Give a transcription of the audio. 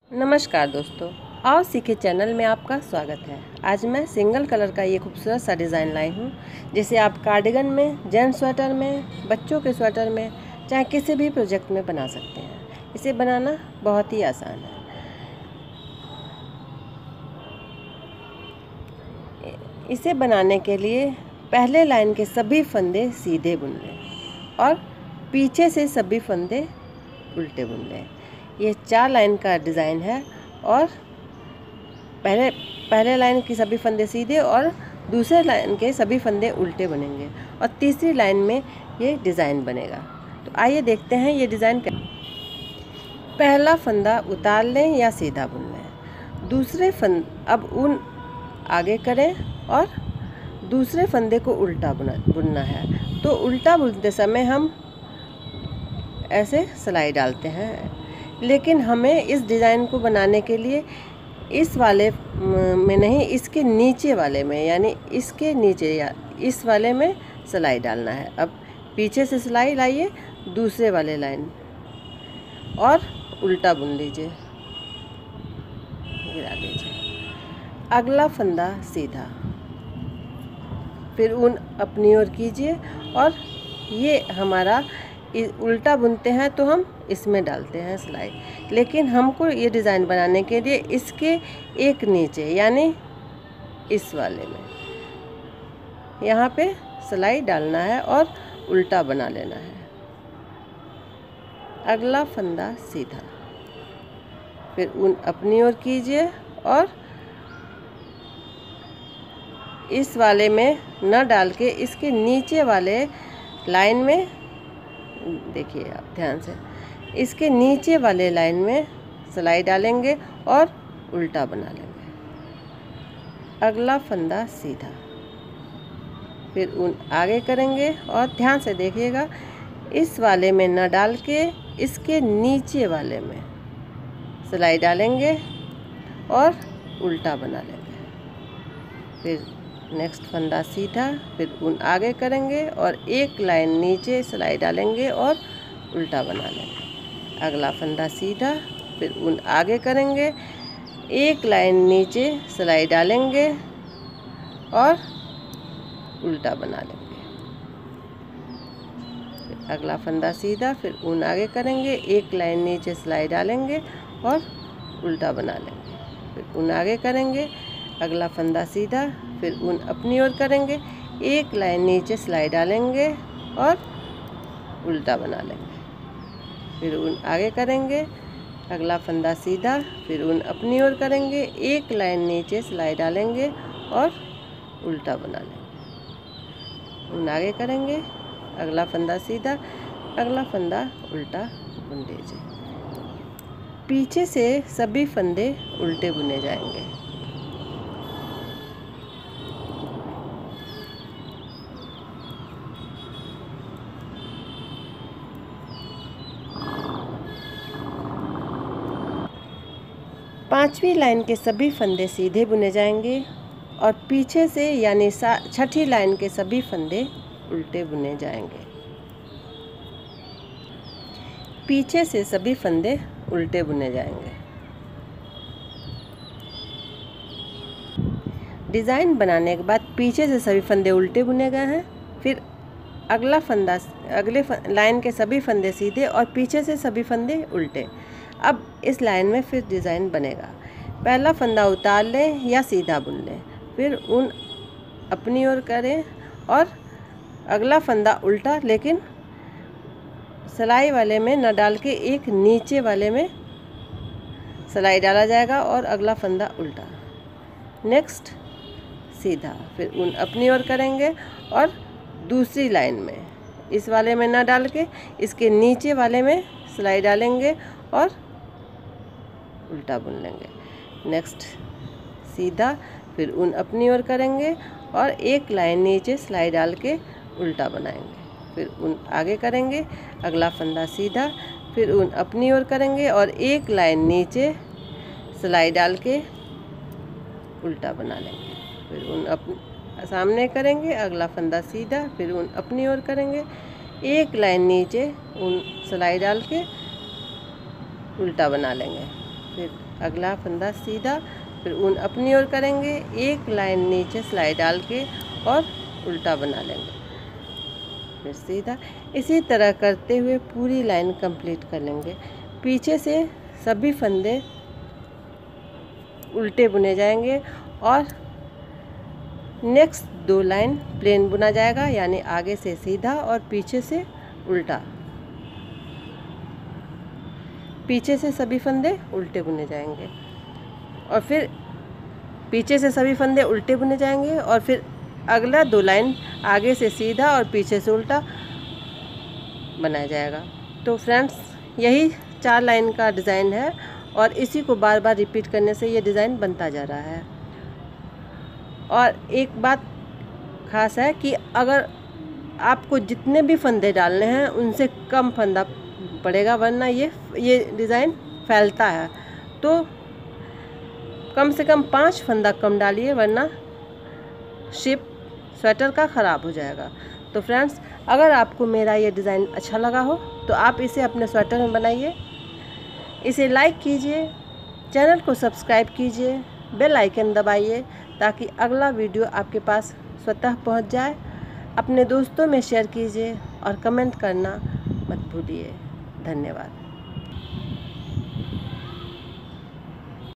नमस्कार दोस्तों, आओ सीखे चैनल में आपका स्वागत है। आज मैं सिंगल कलर का ये खूबसूरत सा डिज़ाइन लाई हूँ, जिसे आप कार्डिगन में, जेंट्स स्वेटर में, बच्चों के स्वेटर में, चाहे किसी भी प्रोजेक्ट में बना सकते हैं। इसे बनाना बहुत ही आसान है। इसे बनाने के लिए पहले लाइन के सभी फंदे सीधे बुन लें और पीछे से सभी फंदे उल्टे बुन लें। ये 4 लाइन का डिज़ाइन है और पहले लाइन की सभी फंदे सीधे और दूसरे लाइन के सभी फंदे उल्टे बनेंगे और तीसरी लाइन में ये डिज़ाइन बनेगा। तो आइए देखते हैं ये डिज़ाइन। पहला फंदा उतार लें या सीधा बुन लें। दूसरे अब ऊन आगे करें और दूसरे फंदे को उल्टा बुनना है। तो उल्टा बुनते समय हम ऐसे सिलाई डालते हैं, लेकिन हमें इस डिज़ाइन को बनाने के लिए इस वाले में नहीं, इसके नीचे वाले में, यानी इसके नीचे या इस वाले में सिलाई डालना है। अब पीछे से सिलाई लाइए दूसरे वाले लाइन और उल्टा बुन लीजिए, गिरा लीजिए। अगला फंदा सीधा, फिर ऊन अपनी ओर कीजिए और ये हमारा उल्टा बुनते हैं तो हम इसमें डालते हैं सिलाई, लेकिन हमको ये डिज़ाइन बनाने के लिए इसके एक नीचे यानी इस वाले में यहाँ पे सिलाई डालना है और उल्टा बना लेना है। अगला फंदा सीधा, फिर ऊन अपनी ओर कीजिए और इस वाले में न डाल के इसके नीचे वाले लाइन में, देखिए आप ध्यान से, इसके नीचे वाले लाइन में सिलाई डालेंगे और उल्टा बना लेंगे। अगला फंदा सीधा, फिर ऊन आगे करेंगे और ध्यान से देखिएगा, इस वाले में न डाल के इसके नीचे वाले में सिलाई डालेंगे और उल्टा बना लेंगे। फिर नेक्स्ट फंदा सीधा, फिर ऊन आगे करेंगे और एक लाइन नीचे सिलाई डालेंगे और उल्टा बना लेंगे। अगला फंदा सीधा, फिर ऊन आगे करेंगे, एक लाइन नीचे सिलाई डालेंगे और उल्टा बना लेंगे। फिर अगला फंदा सीधा, फिर ऊन आगे करेंगे, एक लाइन नीचे सिलाई डालेंगे और उल्टा बना लेंगे। फिर ऊन आगे करेंगे, अगला फंदा सीधा, फिर ऊन अपनी ओर करेंगे, एक लाइन नीचे सिलाई डालेंगे और उल्टा बना लेंगे। फिर ऊन आगे करेंगे, अगला फंदा सीधा, फिर ऊन अपनी ओर करेंगे, एक लाइन नीचे सिलाई डालेंगे और उल्टा बना लेंगे। ऊन आगे करेंगे, अगला फंदा सीधा, अगला फंदा उल्टा बुन लीजिए। पीछे से सभी फंदे उल्टे बुने जाएंगे। पांचवी लाइन के सभी फंदे सीधे बुने जाएंगे और पीछे से यानी छठी लाइन के सभी फंदे उल्टे बुने जाएंगे। पीछे से सभी फंदे उल्टे बुने जाएंगे। डिज़ाइन बनाने के बाद पीछे से सभी फंदे उल्टे बुने गए हैं। फिर अगला फंदा, अगले लाइन के सभी फंदे सीधे और पीछे से सभी फंदे उल्टे। अब इस लाइन में फिर डिज़ाइन बनेगा। पहला फंदा उतार लें या सीधा बुन लें, फिर ऊन अपनी ओर करें और अगला फंदा उल्टा, लेकिन सिलाई वाले में न डाल के एक नीचे वाले में सिलाई डाला जाएगा और अगला फंदा उल्टा। नेक्स्ट सीधा, फिर ऊन अपनी ओर करेंगे और दूसरी लाइन में इस वाले में न डाल के इसके नीचे वाले में सिलाई डालेंगे और उल्टा बुन लेंगे। नेक्स्ट सीधा, फिर ऊन अपनी ओर करेंगे और एक लाइन नीचे सिलाई डाल के उल्टा बनाएंगे। फिर ऊन आगे करेंगे, अगला फंदा सीधा, फिर ऊन अपनी ओर करेंगे और एक लाइन नीचे सिलाई डाल के उल्टा बना लेंगे। फिर ऊन सामने करेंगे, अगला फंदा सीधा, फिर ऊन अपनी ओर करेंगे, एक लाइन नीचे ऊन सिलाई डाल के उल्टा बना लेंगे। फिर अगला फंदा सीधा, फिर ऊन अपनी ओर करेंगे, एक लाइन नीचे सिलाई डाल के और उल्टा बना लेंगे, फिर सीधा। इसी तरह करते हुए पूरी लाइन कंप्लीट कर लेंगे। पीछे से सभी फंदे उल्टे बुने जाएंगे और नेक्स्ट 2 लाइन प्लेन बुना जाएगा, यानी आगे से सीधा और पीछे से उल्टा। पीछे से सभी फंदे उल्टे बुने जाएंगे और फिर पीछे से सभी फंदे उल्टे बुने जाएंगे और फिर अगला 2 लाइन आगे से सीधा और पीछे से उल्टा बनाया जाएगा। तो फ्रेंड्स, यही 4 लाइन का डिज़ाइन है और इसी को बार बार रिपीट करने से ये डिज़ाइन बनता जा रहा है। और एक बात खास है कि अगर आपको जितने भी फंदे डालने हैं उनसे कम फंदा पड़ेगा, वरना ये डिज़ाइन फैलता है। तो कम से कम 5 फंदा कम डालिए, वरना शेप स्वेटर का ख़राब हो जाएगा। तो फ्रेंड्स, अगर आपको मेरा ये डिज़ाइन अच्छा लगा हो तो आप इसे अपने स्वेटर में बनाइए। इसे लाइक कीजिए, चैनल को सब्सक्राइब कीजिए, बेल आइकन दबाइए ताकि अगला वीडियो आपके पास स्वतः पहुंच जाए। अपने दोस्तों में शेयर कीजिए और कमेंट करना मत भूलिए। धन्यवाद।